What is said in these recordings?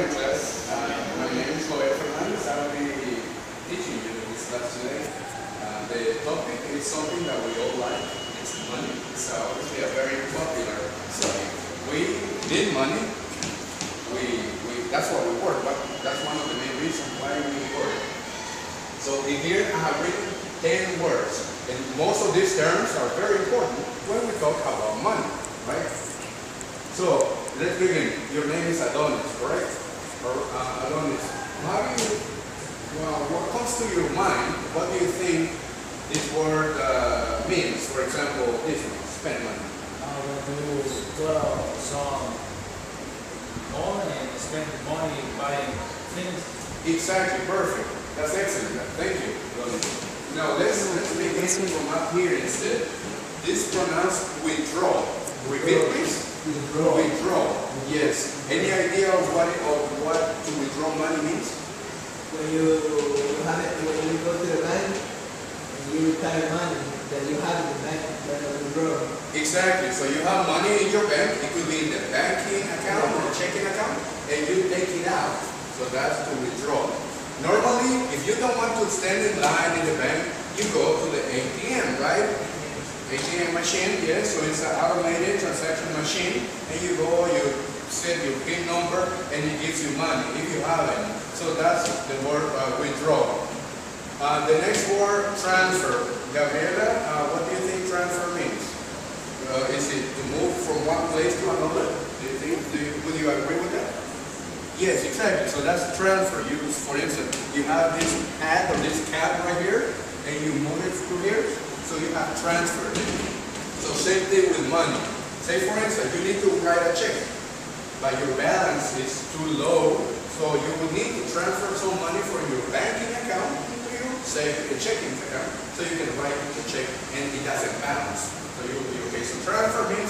morning, class. My name is Joel Fernandez. I will be teaching you this class today. The topic is something that we all like. It's money. It's obviously a very popular subject. We need money. That's why we work. But that's one of the main reasons why we work. So in here I have written 10 words. And most of these terms are very important when we talk about money, right? So let's begin. Your name is Adonis, correct? Or Adonis. What comes to your mind? What do you think this word means? For example, this one, spend money. Some money and spend money buying things. Exactly, perfect. That's excellent. Thank you, Adonis. Now let's begin from up here instead. This is pronounced withdraw. Repeat, please. Withdraw. Withdraw. Yes. Any idea of what to withdraw money means? When you go to the bank and you retire money that you have in the bank, that you withdraw. Exactly. So you have money in your bank. It could be in the banking account or checking account, and you take it out. So that's to withdraw. Normally, if you don't want to stand in line in the bank, you go to the ATM, right? ATM machine, yes, so it's an automated transaction machine, and you go, you set your PIN number, and it gives you money, if you have it. So that's the word withdraw. The next word, transfer. Gabriela, what do you think transfer means? Is it to move from one place to another? Would you agree with that? Yes, exactly. So that's transfer. For instance, you have this hat or this cap right here, and you move it through here. So you have transferred it. So same thing with money. Say for instance, you need to write a check, but your balance is too low, so you would need to transfer some money from your banking account into your checking account, so you can write the check and it doesn't balance. So okay. So transfer means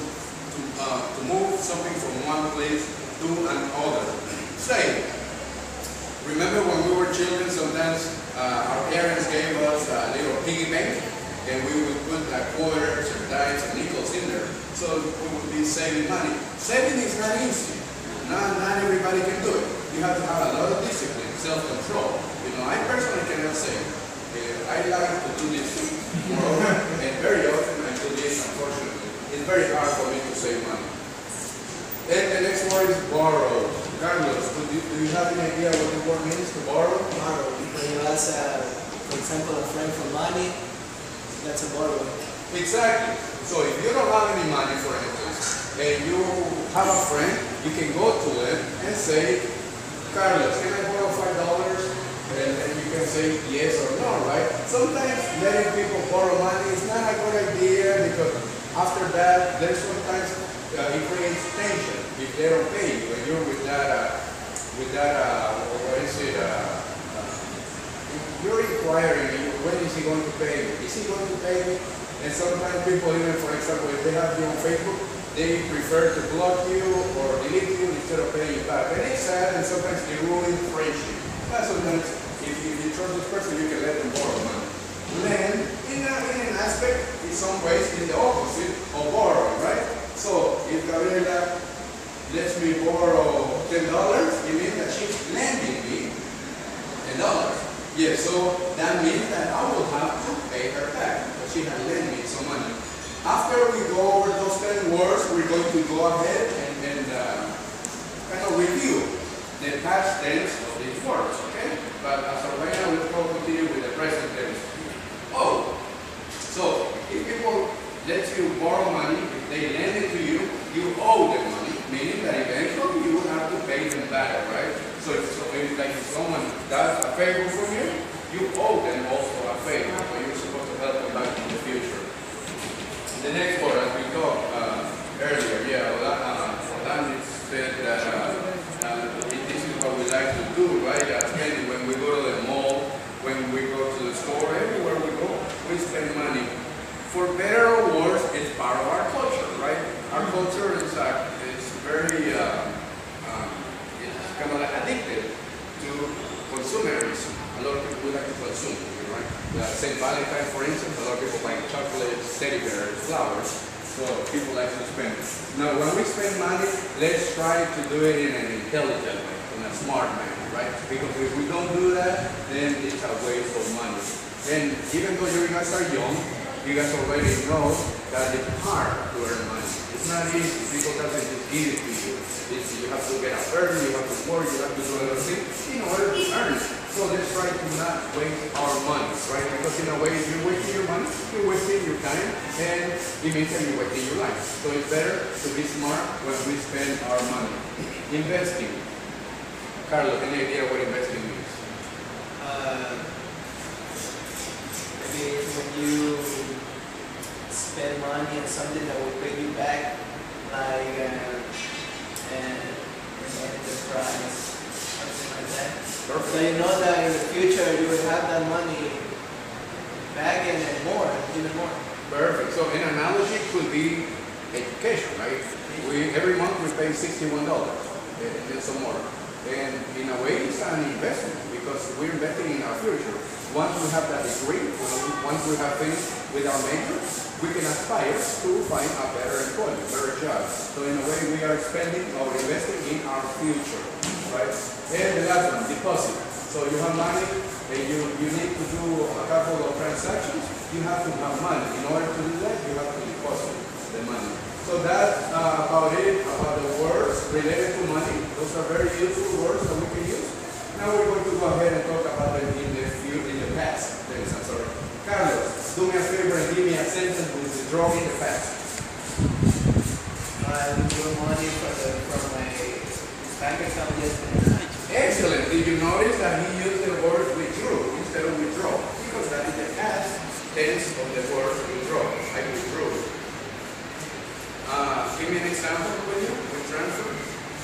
to move something from one place to another. Say, remember when we were children, sometimes our parents gave us a little piggy bank, and we would put like quarters and dimes and nickels in there, so we would be saving money. Saving is not easy. Not everybody can do it. You have to have a lot of discipline, self-control. I personally cannot save. I like to do this more often, and very often I do this, unfortunately. It's very hard for me to save money. And the next word is borrow. Carlos, do you have any idea what the word means to borrow? Borrow. When you ask, for example, a friend for money, that's a borrow. Exactly. So if you don't have any money, for instance, and you have a friend, you can go to them and say, Carlos, can I borrow $5? And you can say yes or no, right? Sometimes letting people borrow money is not a good idea, because after that, there's sometimes it creates tension if they don't pay you, and you're with that what is it? You're inquiring, when is he going to pay me? Is he going to pay me? And sometimes people, even for example, if they have you on Facebook, they prefer to block you or delete you instead of paying you back. And it's sad, and sometimes they ruin friendship. But sometimes, if you trust this person, you can let them borrow money. Then, in an aspect, in some ways, it's the opposite of borrowing, right? So, if Gabriela lets me borrow $10, it means that she's lending me $10. Yes, so that means that I will have to pay her back, because she has lent me some money. After we go over those 10 words, we're going to go ahead and kind of review the past tense of these words, okay? But as of right now, let's continue with the present tense. Oh, so if people let you borrow money, if they lend it to you, you owe them money, meaning that eventually you will have to pay them back, right? So if someone does a favor for you, you owe them also a favor, so you're supposed to help them back in the future. The next word, as we talked earlier, Orlando said that this is what we like to do, right? Spending when we go to the mall, when we go to the store, everywhere we go, we spend money. For better or worse, it's part of our culture, right? Our culture is very it's kind of like addicted to consumerism. A lot of people would like to consume, right? St. Valentine, for instance, a lot of people buy chocolates, teddy bears, flowers. So people like to spend. Now, when we spend money, let's try to do it in an intelligent way, in a smart manner, right? Because if we don't do that, then it's a waste of money. And even though you guys are young, you guys already know that it's hard to earn money. It's not easy. People doesn't just give it to you. You have to get up early, you have to work, you have to do other things in order to earn. So let's try to not waste our money, right? Because in a way, if you're wasting your money, you're wasting your time, and it means that you're wasting your life. So it's better to be smart when we spend our money. Investing. Carlos, any idea what investing means? Maybe when you spend money on something that will pay you back, like an enterprise, something like that. Perfect. So you know that in the future you will have that money back and then more, even more. Perfect. So an analogy could be education, right? Every month we pay $61 and some more. And in a way it's an investment because we're investing in our future. Once we have that degree, once we have finished with our major, we can aspire to find a better employment, better job. So in a way we are spending or investing in our future, right? And the last one, deposit. So you have money and you need to do a couple of transactions, you have to have money. In order to do that, you have to deposit the money. So that's about it, about the words related to money. Those are very useful words that we can use. Now we're going to go ahead and talk about them in the past. I'm sorry. Carlos, do me a favor and give me a sentence with withdraw in the past. I withdraw money from my bank account yesterday. Excellent. Did you notice that he used the word withdrew instead of withdraw? Because that is the past tense of the word withdraw. I withdrew. Give me an example, will you, with transfer?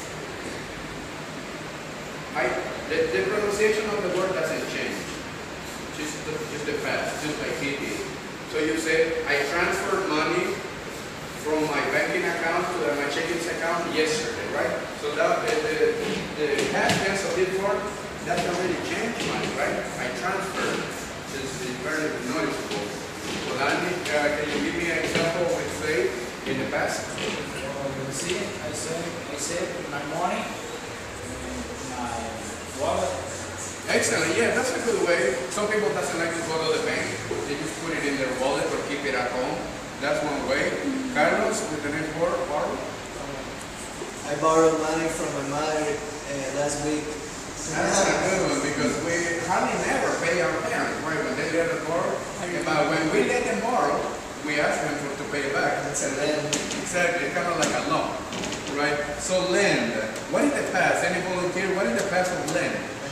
The pronunciation of the word doesn't change. Just the past, just like he did. So you say, I transferred money from my banking account to my checking account yesterday, right? So that the past tense of this word doesn't really change money, right? I transferred. It's very noticeable. So Andy, can you give me an example with say in the past? You see, I said my money in my wallet. Excellent, yeah, that's a good way. Some people doesn't like to go to the bank. They just put it in their wallet or keep it at home. That's one way. Carlos, with the next word, borrow. I borrowed money from my mother last week. That's a good one because we hardly never pay our parents, right? When they let us borrow. But when we let them borrow, we ask them to pay back. That's a lend. Exactly, kind of like a loan, right? So lend. What is the past? Any volunteer? What is the past of lend?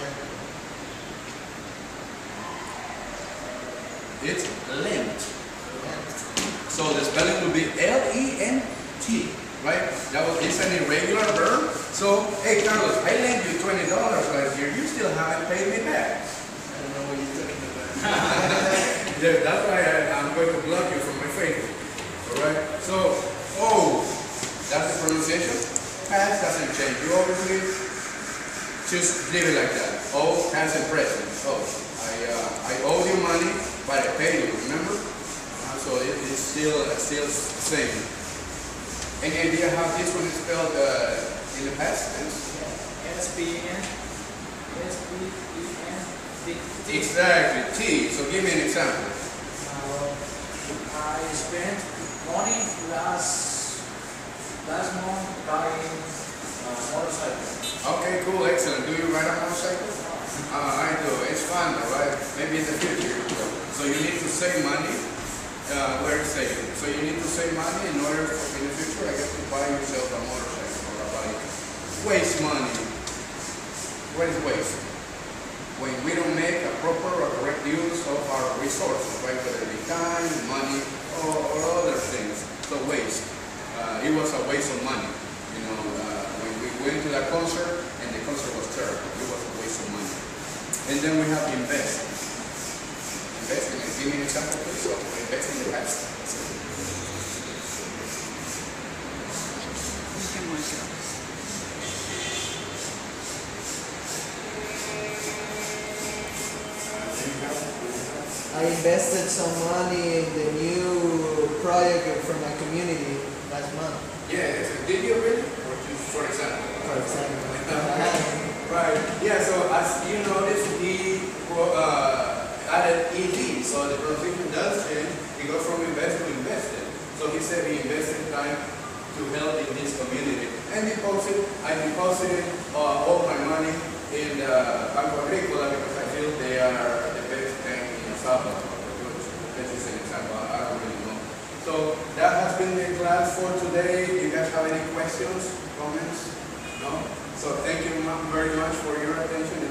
It's lent. So the spelling would be L-E-N-T, right? It's an irregular verb. So, hey Carlos, I lent you $20 last year. You still haven't paid me back. I don't know what you're talking about. Yeah, that's why I'm going to block you from my Facebook. Alright? So, oh, that's the pronunciation. Past doesn't change. You obviously just leave it like that. Oh, past and present. Oh, I owe you money, but I paid you, remember? So it's still same. Any idea how this one is spelled in the past tense? S-P-E-N. Exactly, T. So give me an example. I spent money last month buying a motorcycle. Okay, cool, excellent. Do you ride a motorcycle? I do. It's fun, right? Maybe in the future you will. So you need to save money. Where is saving? So you need to save money in order for in the future, I guess, to buy yourself a motorcycle or a bike. Waste money. What is waste? When we don't make a proper or correct use of our resources, right? Whether it be time, money, or other things. So waste. It was a waste of money. You know, when we went to that concert and the concert was terrible. It was a waste of money. And then we have invest. Investing. Give me an example, please, of investing in the past. I invested some money in the new project from my community last month, Yeah, did you really? Or just for example? for example. Right. Yeah, so as you notice, he added ED, so the pronunciation does change. He goes from invest to invested. So he said he invested time to help in his community. And I deposited all my money in Banco Agrícola because I feel they are the best bank in El Salvador. That's just an example. I don't really know. So that has been the class for today. Do you guys have any questions, comments? No? So thank you very much for your attention.